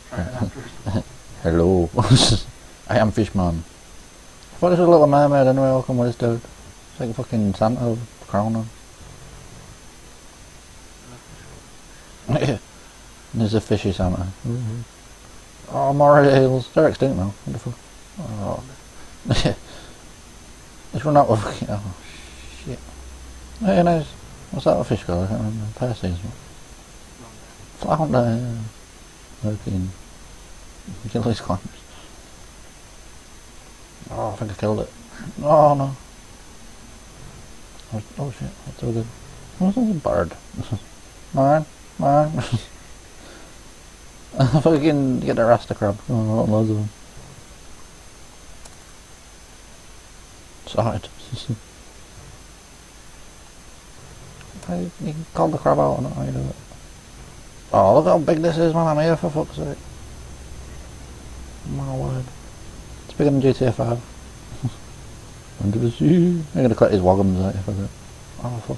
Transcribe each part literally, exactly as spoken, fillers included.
Hello. I am Fishman. What is a little mermaid anyway? I'll come with this dude. It's like fucking Santa with a crown on. Yeah. There's a fishy Santa. Mm-hmm. Oh, more eels. They're extinct now. What the fuck? Oh. Yeah. Let's run out of fucking. Oh, shit. Hey, nice. What's that fish called? I can't remember. Percy's. Flounder, yeah. Fucking. Kill these clams. Oh, I think I killed it. Oh no. Oh, oh shit, that's so good. What's this bird? Man, man. Fucking get a rasta crab. Oh, loads of them. Side. You can call the crab out, I don't know how you do it. Oh, look how big this is, man. I'm here for fuck's sake. My word. It's bigger than G T A five. Under the sea. I'm gonna collect his wagons out if I do. Oh fuck.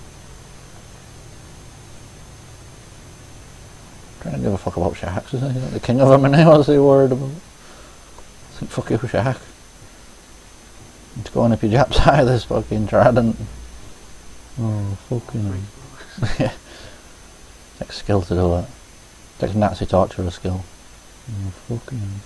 Trying to give a fuck about sharks, isn't he? Like the king of them, and now what's he worried about? It's like, fuck you, shark. It's going up your Jap's eye, this fucking trident. Oh, fucking. Yeah. It takes skill to do that. It takes Nazi torture skill. Oh, fucking.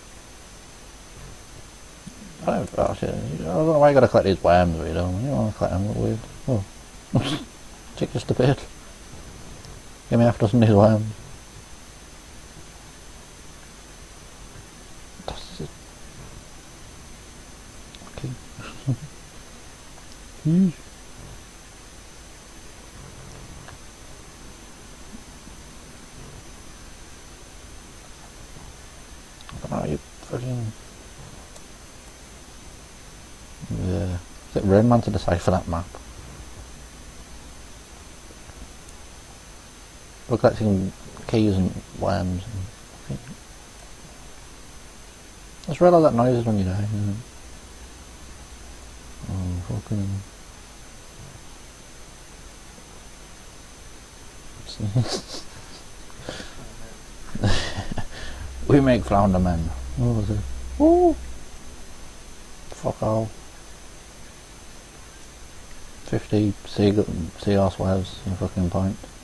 I don't, oh shit, I don't know why you gotta collect these worms, you know. You don't wanna collect them, look weird. Oh. Chick just appeared. Give me half a dozen of these worms. That's it. Okay. Yeesh. Oh, you fucking. Yeah. Is it Rain Man to decipher that map? We're collecting keys and worms and. Let's read all that noises when you die, isn't it? Oh, fucking. We make flounder men. What was it? Ooh. Fuck all. Fifty sea seahorse whales in fucking point.